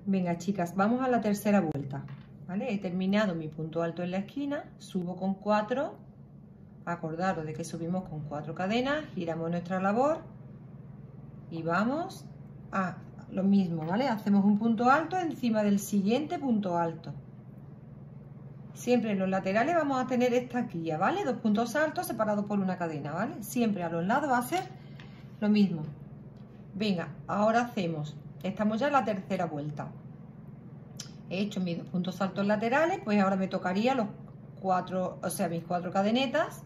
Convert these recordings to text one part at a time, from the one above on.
Venga, chicas, vamos a la tercera vuelta, ¿vale? He terminado mi punto alto en la esquina, subo con 4, acordaros de que subimos con 4 cadenas, giramos nuestra labor y vamos a lo mismo, ¿vale? Hacemos un punto alto encima del siguiente punto alto. Siempre en los laterales vamos a tener esta guía, ¿vale? 2 puntos altos separados por una cadena, ¿vale? Siempre a los lados va a ser lo mismo. Venga, ahora hacemos, estamos ya en la tercera vuelta. He hecho mis 2 puntos altos laterales, pues ahora me tocaría los 4, o sea, mis 4 cadenetas.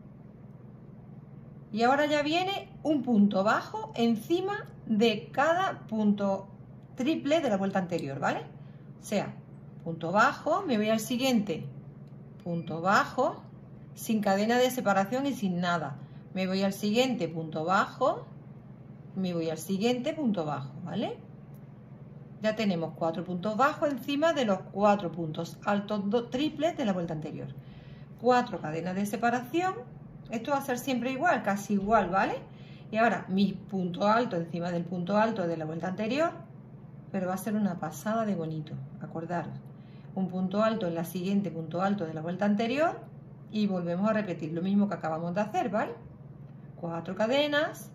Y ahora ya viene un punto bajo encima de cada punto triple de la vuelta anterior, ¿vale? O sea, punto bajo, me voy al siguiente, punto bajo, sin cadena de separación y sin nada. Me voy al siguiente punto bajo, me voy al siguiente punto bajo, ¿vale? Ya tenemos 4 puntos bajos encima de los 4 puntos altos triples de la vuelta anterior. 4 cadenas de separación. Esto va a ser siempre igual, casi igual, ¿vale? Y ahora mi punto alto encima del punto alto de la vuelta anterior, pero va a ser una pasada de bonito, acordaros. Un punto alto en la siguiente punto alto de la vuelta anterior y volvemos a repetir lo mismo que acabamos de hacer, ¿vale? 4 cadenas.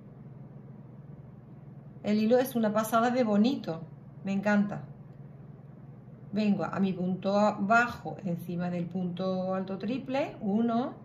El hilo es una pasada de bonito, me encanta. Vengo a mi punto bajo encima del punto alto triple, 1,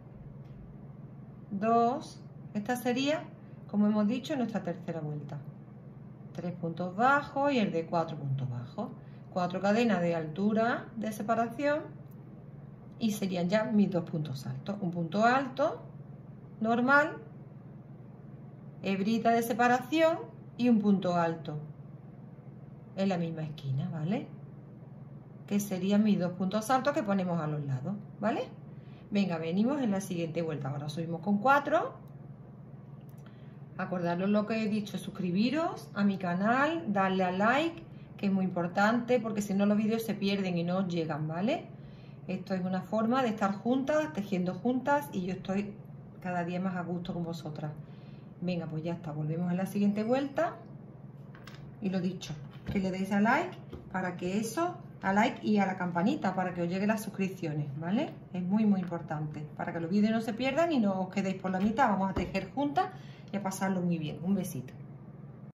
2, esta sería, como hemos dicho, nuestra tercera vuelta. 3 puntos bajos y el de 4 puntos bajos. 4 cadenas de altura de separación y serían ya mis 2 puntos altos. Un punto alto, normal, hebrita de separación y un punto alto en la misma esquina, ¿vale? Que serían mis 2 puntos altos que ponemos a los lados, ¿vale? Venga, venimos en la siguiente vuelta. Ahora subimos con 4. Acordaros lo que he dicho, suscribiros a mi canal, darle a like, que es muy importante porque si no los vídeos se pierden y no os llegan, ¿vale? Esto es una forma de estar juntas, tejiendo juntas y yo estoy cada día más a gusto con vosotras. Venga, pues ya está, volvemos a la siguiente vuelta y lo dicho, que le deis a like para que eso, a like y a la campanita para que os lleguen las suscripciones, ¿vale? Es muy muy importante, para que los vídeos no se pierdan y no os quedéis por la mitad. Vamos a tejer juntas y a pasarlo muy bien. Un besito.